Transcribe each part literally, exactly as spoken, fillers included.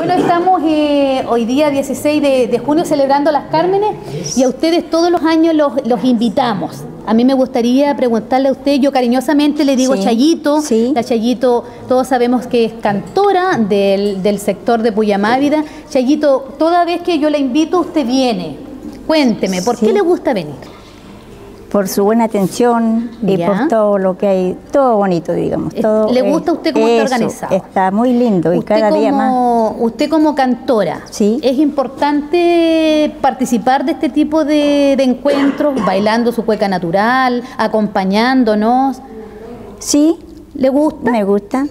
Bueno, estamos eh, hoy día dieciséis de, de junio celebrando las Cármenes y a ustedes todos los años los, los invitamos. A mí me gustaría preguntarle a usted, yo cariñosamente le digo sí, Chayito, sí. La Chayito, todos sabemos que es cantora del, del sector de Puyamávida. Chayito, toda vez que yo la invito, usted viene. Cuénteme, ¿por sí. qué le gusta venir? Por su buena atención y ya. por todo lo que hay, todo bonito, digamos. Todo, ¿Le gusta a usted cómo eso, está organizado? Está muy lindo y cada como, día más. Usted como cantora, sí. ¿es importante participar de este tipo de, de encuentros, bailando su cueca natural, acompañándonos? Sí. ¿Le gusta? Me gusta.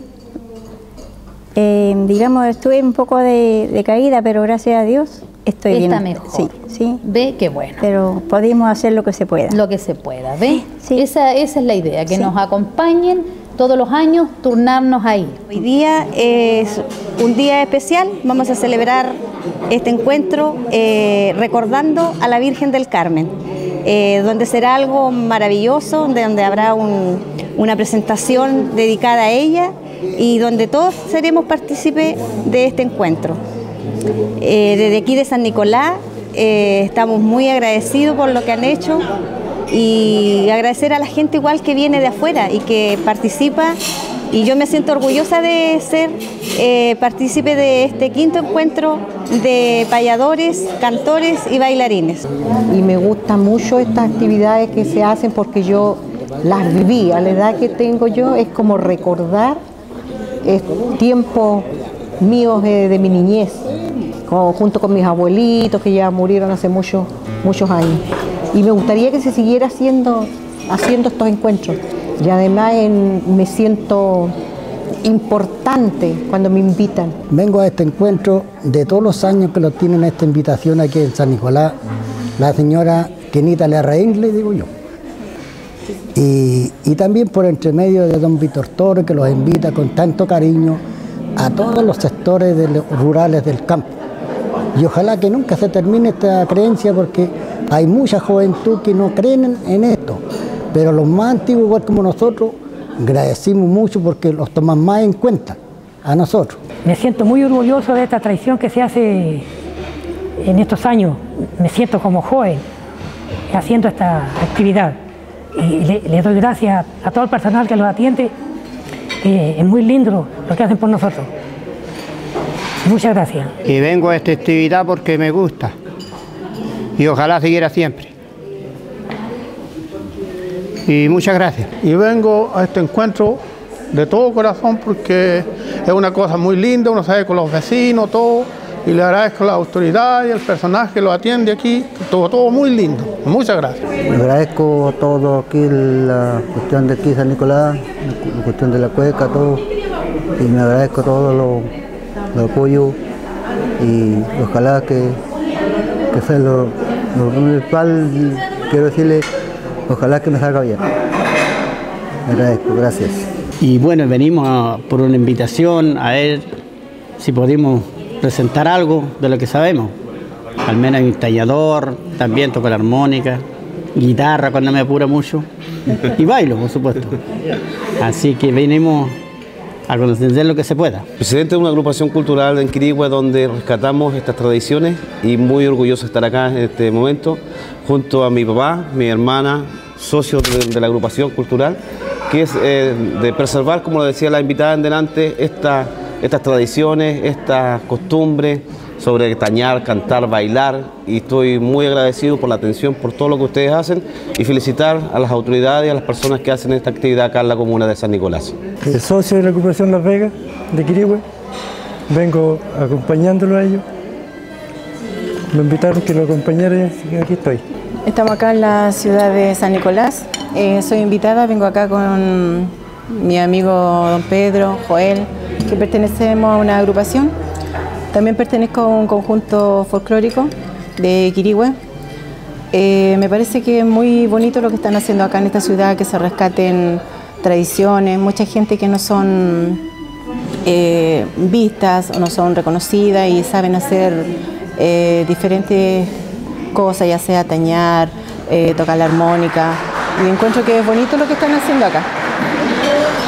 Eh, digamos, estuve un poco de, de caída, pero gracias a Dios estoy Está bien. mejor. Sí, sí. Ve, qué bueno. Pero podemos hacer lo que se pueda. Lo que se pueda, ¿ve? Sí. Esa, esa es la idea, que sí. nos acompañen todos los años, turnarnos ahí. Hoy día es un día especial, vamos a celebrar este encuentro eh, recordando a la Virgen del Carmen, eh, donde será algo maravilloso, donde, donde habrá un, una presentación dedicada a ella y donde todos seremos partícipes de este encuentro. Eh, desde aquí de San Nicolás eh, estamos muy agradecidos por lo que han hecho y agradecer a la gente igual que viene de afuera y que participa, y yo me siento orgullosa de ser eh, partícipe de este quinto encuentro de payadores, cantores y bailarines. Y me gustan mucho estas actividades que se hacen porque yo las viví, a la edad que tengo yo es como recordar eh, tiempos míos eh, de mi niñez, como, junto con mis abuelitos que ya murieron hace muchos, muchos años. Y me gustaría que se siguiera haciendo, haciendo estos encuentros. Y además en, me siento importante cuando me invitan. Vengo a este encuentro de todos los años que lo tienen esta invitación aquí en San Nicolás, la señora Kenita Larraín, le digo yo. Y, y también por entre medio de don Víctor Torres, que los invita con tanto cariño a todos los sectores de los rurales del campo. Y ojalá que nunca se termine esta creencia, porque hay mucha juventud que no creen en esto, pero los más antiguos, igual como nosotros, agradecimos mucho porque los toman más en cuenta a nosotros. Me siento muy orgulloso de esta tradición que se hace en estos años. Me siento como joven haciendo esta actividad. Y le, le doy gracias a todo el personal que los atiende, que es muy lindo lo que hacen por nosotros. Muchas gracias. Y vengo a esta actividad porque me gusta y ojalá siguiera siempre. Y muchas gracias. Y vengo a este encuentro de todo corazón porque es una cosa muy linda, uno sabe con los vecinos, todo, y le agradezco a la autoridad y al personal que lo atiende aquí, todo, todo muy lindo. Muchas gracias. Le agradezco todo aquí, la cuestión de aquí San Nicolás, la cuestión de la cueca, todo, y me agradezco todo lo, lo apoyo, y ojalá que, que sea lo, lo principal, quiero decirle, ojalá que me salga bien. Me agradezco, gracias. Y bueno, venimos a, por una invitación a ver si podemos presentar algo de lo que sabemos. Al menos hay un tallador, también toco la armónica, guitarra cuando me apura mucho, y bailo, por supuesto. Así que venimos a conocer lo que se pueda. Presidente de una agrupación cultural en Quirihue donde rescatamos estas tradiciones, y muy orgulloso de estar acá en este momento junto a mi papá, mi hermana, socios de, de la agrupación cultural, que es eh, de preservar, como lo decía la invitada en delante, esta, estas tradiciones, estas costumbres sobre tañar, cantar, bailar, y estoy muy agradecido por la atención, por todo lo que ustedes hacen, y felicitar a las autoridades y a las personas que hacen esta actividad acá en la comuna de San Nicolás. El socio de la agrupación Las Vegas de Quirihue, vengo acompañándolo a ellos. Me invitaron que lo acompañara y aquí estoy. Estamos acá en la ciudad de San Nicolás. Eh, soy invitada, vengo acá con mi amigo don Pedro, Joel, que pertenecemos a una agrupación. También pertenezco a un conjunto folclórico de Quirihue. Eh, me parece que es muy bonito lo que están haciendo acá en esta ciudad, que se rescaten tradiciones, mucha gente que no son eh, vistas o no son reconocidas y saben hacer eh, diferentes cosas, ya sea tañar, eh, tocar la armónica, y encuentro que es bonito lo que están haciendo acá.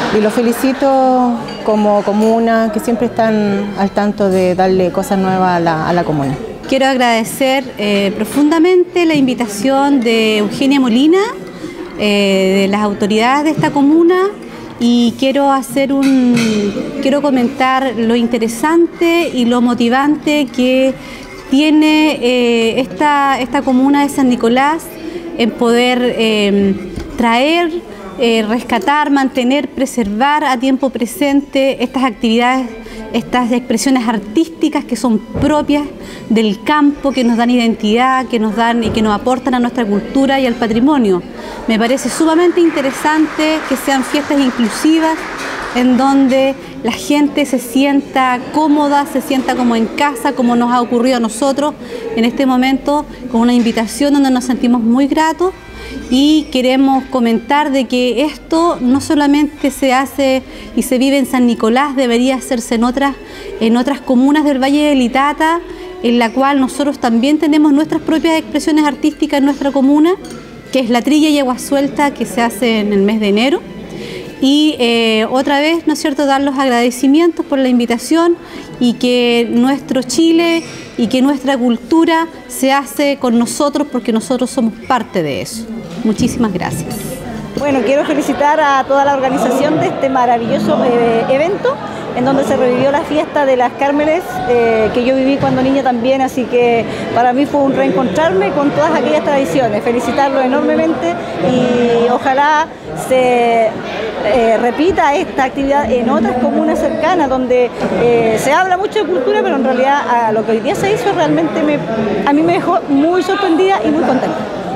y los felicito como comuna, que siempre están al tanto de darle cosas nuevas a la, a la comuna. Quiero agradecer eh, profundamente la invitación de Eugenia Molina, eh, de las autoridades de esta comuna, y quiero hacer un, quiero comentar lo interesante y lo motivante que tiene eh, esta, esta comuna de San Nicolás en poder eh, traer, eh, rescatar, mantener, preservar a tiempo presente estas actividades, estas expresiones artísticas que son propias del campo, que nos dan identidad, que nos dan y que nos aportan a nuestra cultura y al patrimonio. Me parece sumamente interesante que sean fiestas inclusivas, en donde la gente se sienta cómoda, se sienta como en casa, como nos ha ocurrido a nosotros en este momento, con una invitación donde nos sentimos muy gratos. Y queremos comentar de que esto no solamente se hace y se vive en San Nicolás, debería hacerse en otras, en otras comunas del Valle del Itata, en la cual nosotros también tenemos nuestras propias expresiones artísticas en nuestra comuna, que es la trilla y agua suelta, que se hace en el mes de enero. Y eh, otra vez, ¿no es cierto?, dar los agradecimientos por la invitación, y que nuestro Chile y que nuestra cultura se hace con nosotros, porque nosotros somos parte de eso. Muchísimas gracias. Bueno, quiero felicitar a toda la organización de este maravilloso eh, evento, en donde se revivió la fiesta de las Cármenes, eh, que yo viví cuando niña también, así que para mí fue un reencontrarme con todas aquellas tradiciones, felicitarlos enormemente, y ojalá se eh, repita esta actividad en otras comunas cercanas, donde eh, se habla mucho de cultura, pero en realidad a lo que hoy día se hizo realmente me, a mí me dejó muy sorprendida y muy contenta.